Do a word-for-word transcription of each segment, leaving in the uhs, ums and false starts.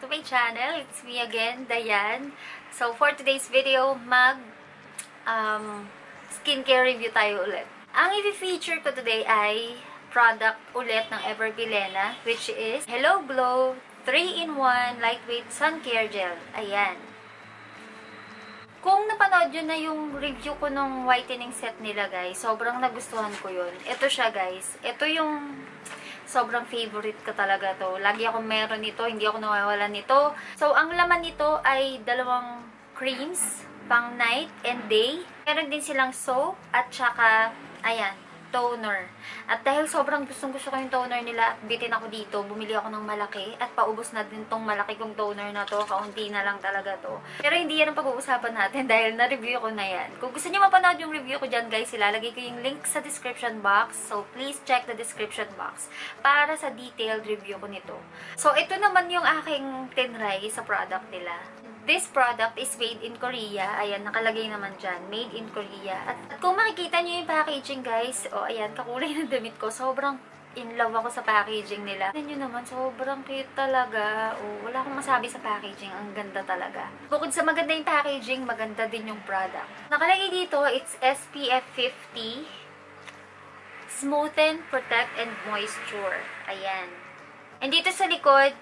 my channel. It's me again, Dayan. So, for today's video, mag um, skincare review tayo ulit. Ang i-feature ko today ay product ulit ng Everbilena, which is Hello Glow three in one Lightweight Suncare Gel. Ayan. Kung napanood yun na yung review ko nung whitening set nila, guys, sobrang nagustuhan ko yun. Ito siya, guys. Ito yung sobrang favorite ko talaga to. Lagi ako meron nito, hindi ako nawawalan nito. So, ang laman nito ay dalawang creams, pang night and day. Meron din silang soap at saka, ayan, toner. At dahil sobrang gustong gusto ko yung toner nila, bitin ako dito, bumili ako ng malaki at paubos na din tong malaki kong toner na to. Kaunti na lang talaga to. Pero hindi yan ang pag-uusapan natin dahil na-review ko na yan. Kung gusto niyo mapanood yung review ko dyan, guys, ilalagay ko yung link sa description box. So, please check the description box para sa detailed review ko nito. So, ito naman yung aking tinry sa product nila. This product is made in Korea. Ayan, nakalagay naman dyan. Made in Korea. At, at kung makikita nyo yung packaging, guys, o oh, ayan, kakulay ng damit ko. Sobrang in love ako sa packaging nila. Tignan nyo naman, sobrang cute talaga. Oh, wala akong masabi sa packaging. Ang ganda talaga. Bukod sa maganda yung packaging, maganda din yung product. Nakalagay dito, it's S P F fifty. Smoothen, Protect, and Moisture. Ayan. And dito sa likod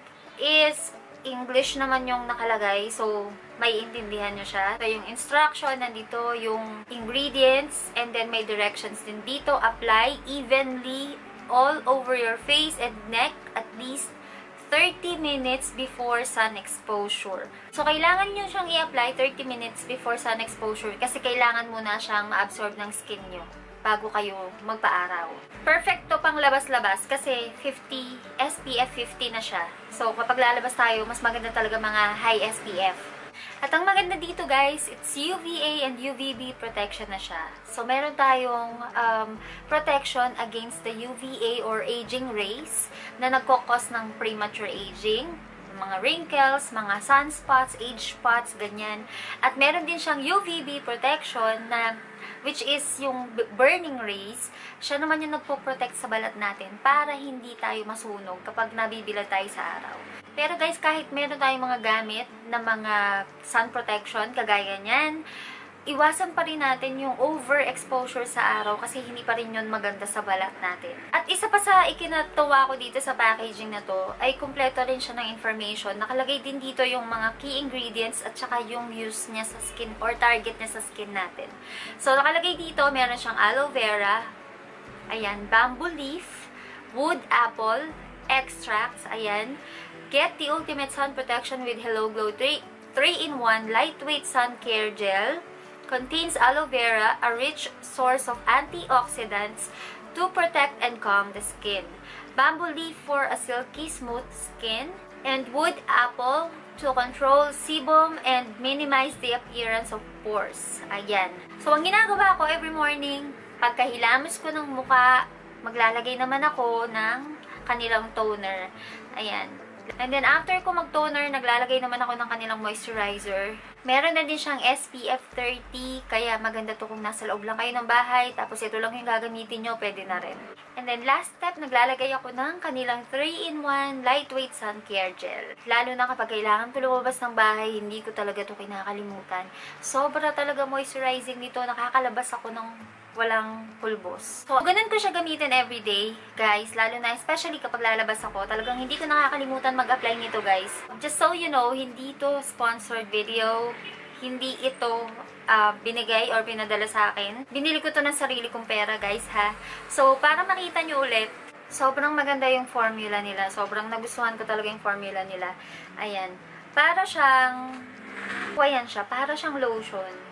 is English naman yung nakalagay, so may intindihan nyo siya. So, yung instruction, nandito yung ingredients, and then may directions din dito. Apply evenly all over your face and neck at least thirty minutes before sun exposure. So, kailangan nyo siyang i-apply thirty minutes before sun exposure kasi kailangan muna siyang ma-absorb ng skin nyo bago kayo magpa-araw. Perfect to pang labas-labas kasi fifty, S P F fifty na siya. So, kapag lalabas tayo, mas maganda talaga mga high S P F. At ang maganda dito, guys, it's U V A and U V B protection na siya. So, meron tayong um, protection against the U V A or aging rays na nagkokos ng premature aging, mga wrinkles, mga sunspots, age spots, ganyan. At meron din siyang U V B protection na which is yung burning rays. Siya naman yung nagpo-protect sa balat natin para hindi tayo masunog kapag nabibilad tayo sa araw. Pero guys, kahit meron tayong mga gamit na mga sun protection, kagaya niyan, iwasan pa rin natin yung overexposure sa araw kasi hindi pa rin yun maganda sa balat natin. At isa pa sa ikinatuwa ko dito sa packaging na to ay kumpleto rin siya ng information. Nakalagay din dito yung mga key ingredients at saka yung use niya sa skin or target niya sa skin natin. So, nakalagay dito, meron siyang aloe vera, ayan, bamboo leaf, wood apple, extracts, ayan, get the ultimate sun protection with Hello Glow three in one Lightweight Sun Care Gel. Contains aloe vera, a rich source of antioxidants to protect and calm the skin. Bamboo leaf for a silky smooth skin. And wood apple to control sebum and minimize the appearance of pores. Ayan. So, ang ginagawa ko every morning, pagkahilamos ko ng muka, maglalagay naman ako ng kanilang toner. Ayan. And then, after ko mag-toner, naglalagay naman ako ng kanilang moisturizer. Meron na din siyang S P F thirty, kaya maganda to kung nasa loob lang kayo ng bahay, tapos ito lang yung gagamitin nyo, pwede na rin. And then, last step, naglalagay ako ng kanilang three in one Lightweight Sun Care Gel. Lalo na kapag kailangan ko lumabas ng bahay, hindi ko talaga to kinakalimutan. Sobra talaga moisturizing nito, nakakalabas ako ng walang pulbos. So, ganun ko siya gamitin everyday, guys. Lalo na, especially kapag lalabas ako, talagang hindi ko nakakalimutan mag-apply nito, guys. Just so you know, hindi to sponsored video. Hindi ito uh, binigay or pinadala sa akin. Binili ko to ng sarili kong pera, guys, ha. So, para makita nyo ulit, sobrang maganda yung formula nila. Sobrang nagustuhan ko talaga yung formula nila. Ayan. Para siyang, ayan siya, para siyang lotion.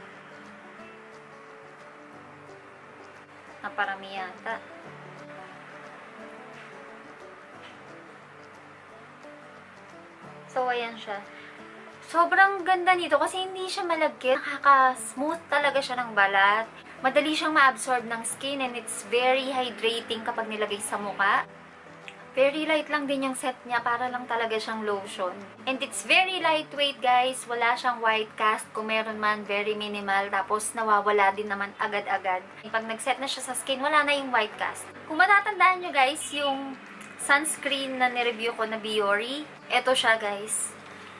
Naparami yata. So, ayan siya. Sobrang ganda nito kasi hindi siya malagkit. Nakaka-smooth talaga siya ng balat. Madali siyang ma-absorb ng skin and it's very hydrating kapag nilagay sa mukha. Very light lang din yung set niya, para lang talaga siyang lotion. And it's very lightweight, guys. Wala siyang white cast. Kung meron man, very minimal. Tapos nawawala din naman agad-agad. Pag nag-set na siya sa skin, wala na yung white cast. Kung matatandaan nyo, guys, yung sunscreen na nireview ko na Biore, eto siya, guys.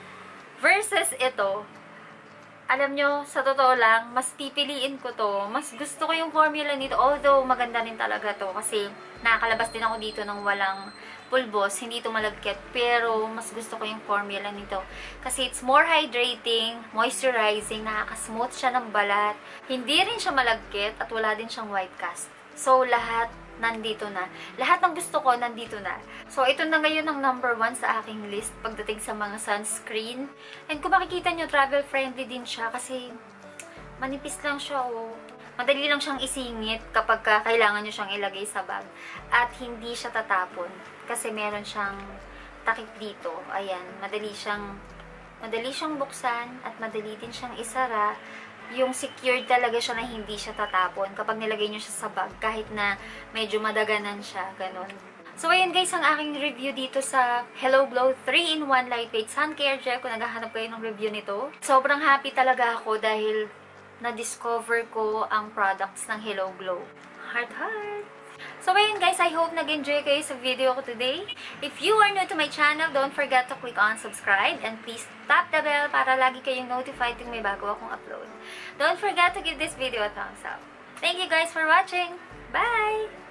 Versus ito, alam nyo, sa totoo lang, mas pipiliin ko to. Mas gusto ko yung formula nito. Although, maganda rin talaga to. Kasi, nakakalabas din ako dito ng walang pulbos. Hindi ito malagkit. Pero, mas gusto ko yung formula nito. Kasi, it's more hydrating, moisturizing, nakaka-smooth siya ng balat. Hindi rin siya malagkit at wala din siyang white cast. So, lahat nandito na. Lahat ng gusto ko, nandito na. So, ito na ngayon ang number one sa aking list pagdating sa mga sunscreen. And kung makikita nyo, travel-friendly din siya kasi manipis lang siya, oh. Madali lang siyang isingit kapag ka kailangan nyo siyang ilagay sa bag. At hindi siya tatapon kasi meron siyang takip dito. Ayan, madali siyang, madali siyang buksan at madali din siyang isara. Yung secured talaga siya na hindi siya tatapon kapag nilagay nyo siya sa bag, kahit na medyo madaganan siya, ganun. So, ayun guys, ang aking review dito sa Hello Glow three in one Lightweight Suncare Gel. Kung naghahanap kayo ng review nito, sobrang happy talaga ako dahil na-discover ko ang products ng Hello Glow. Heart, heart! So, ayun guys, I hope nag-enjoy kayo sa video ko today. If you are new to my channel, don't forget to click on subscribe and please tap the bell para lagi kayong notified kung may bago akong upload. Don't forget to give this video a thumbs up. Thank you guys for watching. Bye!